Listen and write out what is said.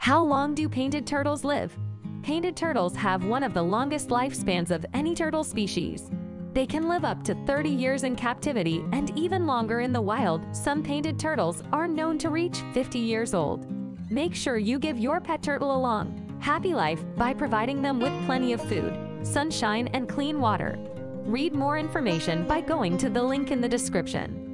How long do painted turtles live? Painted turtles have one of the longest lifespans of any turtle species. They can live up to 30 years in captivity and even longer in the wild. Some painted turtles are known to reach 50 years old. Make sure you give your pet turtle a long, happy life by providing them with plenty of food, sunshine, and clean water. Read more information by going to the link in the description.